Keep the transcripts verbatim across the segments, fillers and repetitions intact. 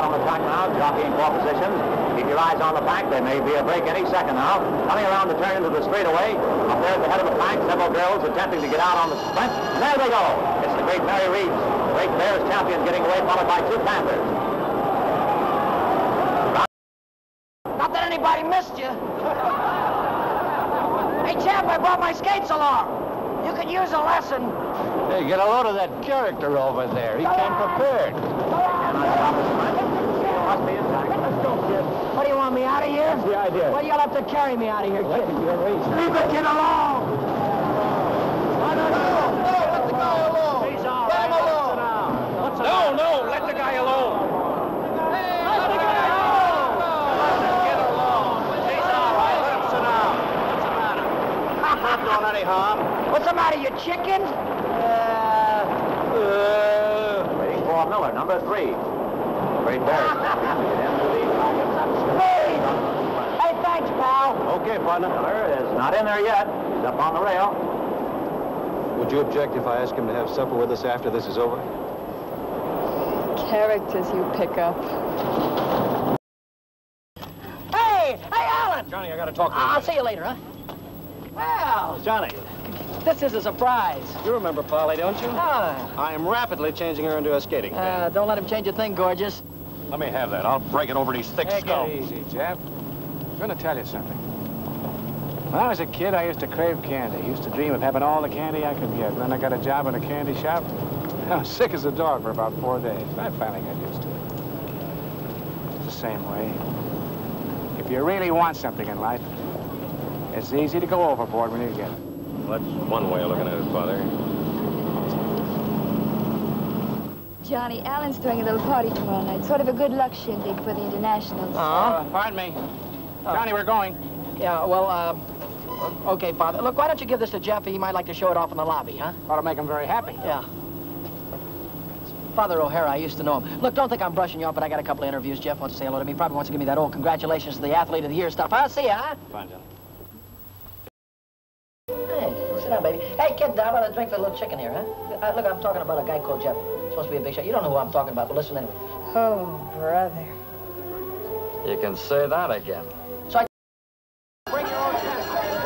out on the track now, jockeying four positions. Keep your eyes on the pack. There may be a break any second now. Coming around the turn into the straightaway. Up there at the head of the pack, several girls attempting to get out on the sprint. And there they go. It's the great Mary Reed's Great Bears champion getting away, followed by two Panthers. Not that anybody missed you. Hey, champ, I brought my skates along. You could use a lesson. Hey, get a load of that character over there. He came prepared. Must be intact. Let's go, kid. What do you want me out of here? That's the idea. Well, you'll have to carry me out of here, kid. Leave the kid alone. No, no, no. No, let the guy alone. He's all right. Let him alone. No, no, let the guy alone. Hey, let the guy alone. Let him get alone. He's all right. Let him sit down. What's the matter? Not doing any harm. What's the matter, you chicken? Uh, uh, waiting for Miller, number three. Great Bears champion to get into the... Hey! Hey, thanks, pal. Okay, partner. Miller is not in there yet. He's up on the rail. Would you object if I ask him to have supper with us after this is over? Characters you pick up. Hey! Hey, Alan! Johnny, I got to talk to you. I'll see you later, huh? Well, Johnny, this is a surprise. you remember Polly, don't you? Ah, I am rapidly changing her into a skating uh, don't let him change a thing, gorgeous. Let me have that. I'll break it over these thick Take skulls. it easy, Jeff. I'm going to tell you something. When I was a kid, I used to crave candy. I used to dream of having all the candy I could get. Then I got a job in a candy shop. I was sick as a dog for about four days. I finally got used to it. It's the same way. If you really want something in life, it's easy to go overboard when you get it. Well, that's one way of looking at it, Father. Johnny, Alan's throwing a little party tomorrow night. Sort of a good luck shindig for the internationals. Uh-huh. pardon me. Johnny, we're going. Yeah, well, uh, okay, Father. Look, why don't you give this to Jeff? He might like to show it off in the lobby, huh? Ought to make him very happy. Yeah. Father O'Hara, I used to know him. Look, don't think I'm brushing you off, but I got a couple of interviews. Jeff wants to say hello to me. Probably wants to give me that old congratulations to the athlete of the year stuff. I'll see ya, huh? Fine, Johnny. Hey, sit down, baby. Hey, kid, how about a drink for the little chicken here, huh? Uh, look, I'm talking about a guy called Jeff. Supposed to be a big shot. You don't know who I'm talking about, but listen anyway. Oh, brother. You can say that again. So I... Bring your own chair.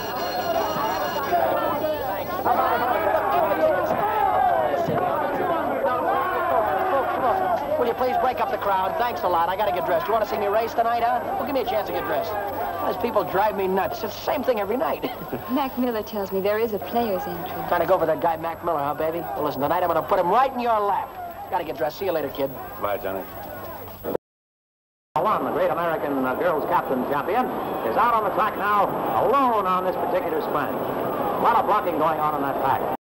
Thanks. Will you please break up the crowd? Thanks a lot. I gotta get dressed. You want to see me race tonight, huh? Well, give me a chance to get dressed. Those people drive me nuts. It's the same thing every night. Mac Miller tells me there is a player's entry. Trying to go for that guy, Mac Miller, huh, baby? Well, listen, tonight I'm gonna put him right in your lap. Gotta get dressed. See you later, kid. Bye, Johnny. One, the great American uh, girls captain champion, is out on the track now, alone on this particular sprint. A lot of blocking going on in that pack.